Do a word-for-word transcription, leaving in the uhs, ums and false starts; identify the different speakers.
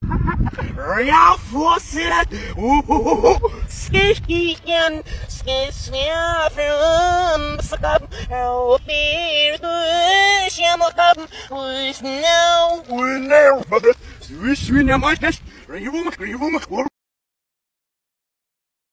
Speaker 1: Ja, fortsätt! Skicken, skisvärfen, skap, och bir kärnokap, with now, with now, swish me now, my test, you will make, you will make,